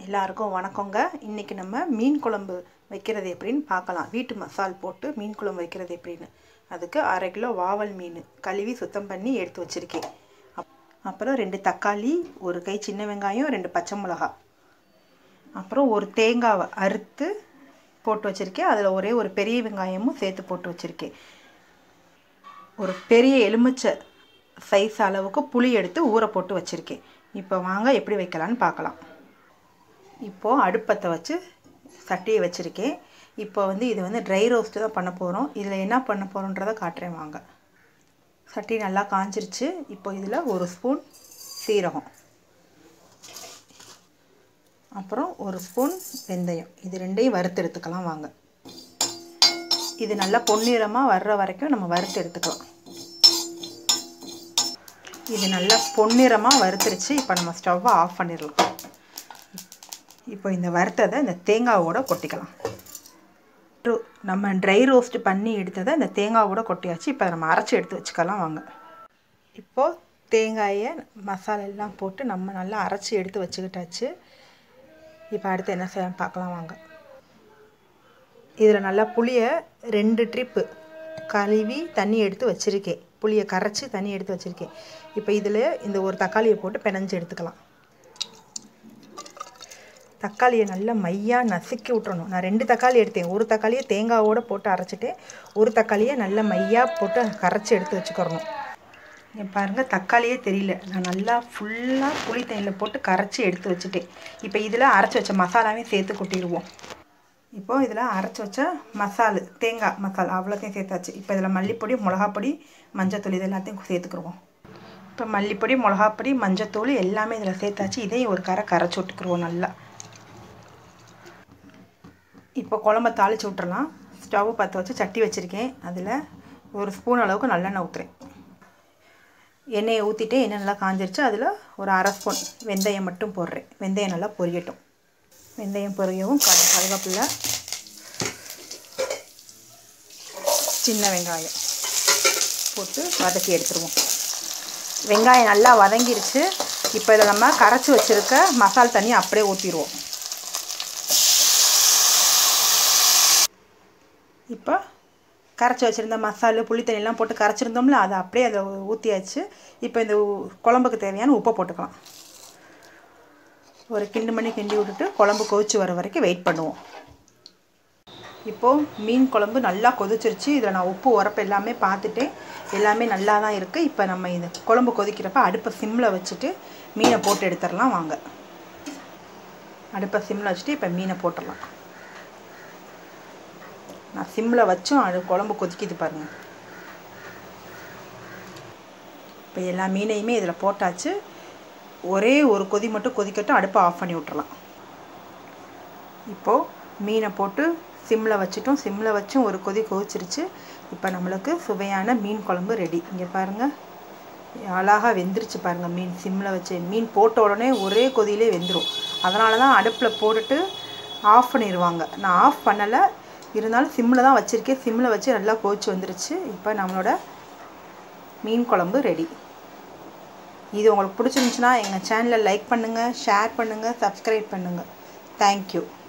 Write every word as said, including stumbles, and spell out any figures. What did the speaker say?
எல்லாருக்கும் வணக்கங்க. இன்றைக்கி நம்ம மீன் குழம்பு வைக்கிறது எப்படின்னு பார்க்கலாம். வீட்டு மசால் போட்டு மீன் குழம்பு வைக்கிறது எப்படின்னு. அதுக்கு அரை கிலோ வாவல் மீன் கழுவி சுத்தம் பண்ணி எடுத்து வச்சுருக்கேன். அப்புறம் ரெண்டு தக்காளி, ஒரு கை சின்ன வெங்காயம், ரெண்டு பச்சை மிளகா, அப்புறம் ஒரு தேங்காவை அறுத்து போட்டு வச்சுருக்கேன். அதில் ஒரே ஒரு பெரிய வெங்காயமும் சேர்த்து போட்டு வச்சுருக்கேன். ஒரு பெரிய எலுமிச்சை சைஸ் அளவுக்கு புளி எடுத்து ஊற போட்டு வச்சுருக்கேன். இப்போ வாங்க எப்படி வைக்கலான்னு பார்க்கலாம். இப்போது அடுப்பத்தை வச்சு சட்டியை வச்சுருக்கேன். இப்போ வந்து இது வந்து ட்ரை ரோஸ்ட்டு தான் பண்ண போகிறோம். இதில் என்ன பண்ண போகிறோன்றதை காட்டுறேன் வாங்க. சட்டி நல்லா காஞ்சிருச்சு. இப்போ இதில் ஒரு ஸ்பூன் சீரகம், அப்புறம் ஒரு ஸ்பூன் வெந்தயம், இது ரெண்டையும் வறுத்து எடுத்துக்கலாம் வாங்க. இது நல்லா பொன்னிறமாக வர்ற வரைக்கும் நம்ம வறுத்து எடுத்துக்கலாம். இது நல்லா பொன்னிறமாக வறுத்துருச்சு. இப்போ நம்ம ஸ்டவ்வை ஆஃப் பண்ணிடலாம். இப்போ இந்த வறுத்ததை இந்த தேங்காவோட கொட்டிக்கலாம். நம்ம ட்ரை ரோஸ்ட் பண்ணி எடுத்ததை இந்த தேங்காவோட கொட்டியாச்சு. இப்போ நம்ம அரைச்சி எடுத்து வச்சுக்கலாம் வாங்க. இப்போது தேங்காயை மசாலா எல்லாம் போட்டு நம்ம நல்லா அரைச்சி எடுத்து வச்சுக்கிட்டாச்சு. இப்போ அடுத்து என்ன செய்யலாம் பார்க்கலாம் வாங்க. இதில் நல்லா புளியை ரெண்டு ட்ரிப்பு கழுவி தண்ணி எடுத்து வச்சுருக்கேன். புளியை கரைச்சி தண்ணி எடுத்து வச்சுருக்கேன். இப்போ இதில் இந்த ஒரு தக்காளியை போட்டு பிணைஞ்சு எடுத்துக்கலாம். தக்காளியை நல்லா மையாக நசுக்கி விட்டுறணும். நான் ரெண்டு தக்காளி எடுத்தேன். ஒரு தக்காளியை தேங்காவோடு போட்டு அரைச்சிட்டேன். ஒரு தக்காளியை நல்லா மையாக போட்டு கரைச்சி எடுத்து வச்சுக்கிறணும். என் பாருங்கள், தக்காளியே தெரியல. நான் நல்லா ஃபுல்லாக புளி தண்ணியில் போட்டு கரைச்சி எடுத்து வச்சுட்டேன். இப்போ இதில் அரைச்சி வச்ச மசாலாவையும் சேர்த்து கொட்டிடுவோம். இப்போது இதில் அரைச்சி வச்ச மசாலு தேங்காய் மசாலா அவ்வளோத்தையும் சேர்த்தாச்சு. இப்போ இதில் மல்லிப்பொடி, மிளகாப்பொடி, மஞ்சத்தூள் இது எல்லாத்தையும் சேர்த்துக்குருவோம். இப்போ மல்லிப்பொடி, மிளகாப்பொடி, மஞ்சத்தூள் எல்லாமே இதில் சேர்த்தாச்சு. இதையும் ஒரு கரை கரைச்சி விட்டுக்குருவோம் நல்லா. இப்போ குழம்ப தாளித்து விட்டுறலாம். ஸ்டவ் பற்ற வச்சு சட்டி வச்சுருக்கேன். அதில் ஒரு ஸ்பூன் அளவுக்கு நல்லெண்ணெய் ஊற்றுறேன். எண்ணெயை ஊற்றிட்டு எண்ணெய் நல்லா காஞ்சிருச்சு. அதில் ஒரு அரை ஸ்பூன் வெந்தயம் மட்டும் போடுறேன். வெந்தயம் நல்லா பொரியட்டும். வெந்தயம் பொரியவும் கருவேப்பிலை, சின்ன வெங்காயம் போட்டு வதக்கி எடுத்துருவோம். வெங்காயம் நல்லா வதங்கிருச்சு. இப்போ இதில் நம்ம கரைச்சி வச்சுருக்க மசால் தண்ணி அப்படியே ஊற்றிடுவோம். இப்போ கரைச்சி வச்சுருந்த மசாலு புளி தண்ணியெல்லாம் போட்டு கரைச்சிருந்தோம்ல, அதை அப்படியே அதை ஊற்றியாச்சு. இப்போ இந்த குழம்புக்கு தேவையான உப்பை போட்டுக்கலாம். ஒரு கிண்டு மணி கிண்டி விட்டுட்டு குழம்பு கொதிச்சு வர வரைக்கும் வெயிட் பண்ணுவோம். இப்போது மீன் குழம்பு நல்லா கொதிச்சிருச்சு. இதில் நான் உப்பு உரப்பு எல்லாமே பார்த்துட்டேன். எல்லாமே நல்லா தான் இருக்குது. இப்போ நம்ம இந்த குழம்பு கொதிக்கிறப்ப அடுப்பை சிம்மில் வச்சுட்டு மீனை போட்டு எடுத்துடலாம் வாங்க. அடுப்பை சிம்மில் வச்சுட்டு இப்போ மீனை போட்டுடலாம். நான் சிம்மில் வச்சும் அது குழம்பு கொதிக்கிது பாருங்கள். இப்போ எல்லா மீனையுமே இதில் போட்டாச்சு. ஒரே ஒரு கொதி மட்டும் கொதிக்கட்டும். அடுப்பை ஆஃப் பண்ணி விட்டுறலாம். இப்போது மீனை போட்டு சிம்மில் வச்சுட்டோம். சிம்மில் வச்சும் ஒரு கொதி கொதிச்சிருச்சு. இப்போ நம்மளுக்கு சுவையான மீன் குழம்பு ரெடி. இங்கே பாருங்கள், அழகாக வெந்துருச்சு பாருங்கள். மீன் சிம்மில் வச்சு மீன் போட்ட உடனே ஒரே கொதியிலே வெந்துடும். அதனால தான் அடுப்பில் போட்டுட்டு ஆஃப் பண்ணிடுவாங்க. நான் ஆஃப் பண்ணலை, இருந்தாலும் சிம்மில் தான் வச்சுருக்கேன். சிம்மில் வச்சு நல்லா கொதிச்சு வந்துருச்சு. இப்போ நம்மளோட மீன் குழம்பு ரெடி. இது உங்களுக்கு பிடிச்சிருந்துச்சுன்னா எங்கள் சேனலை லைக் பண்ணுங்கள், ஷேர் பண்ணுங்கள், சப்ஸ்கிரைப் பண்ணுங்கள். தேங்க்யூ.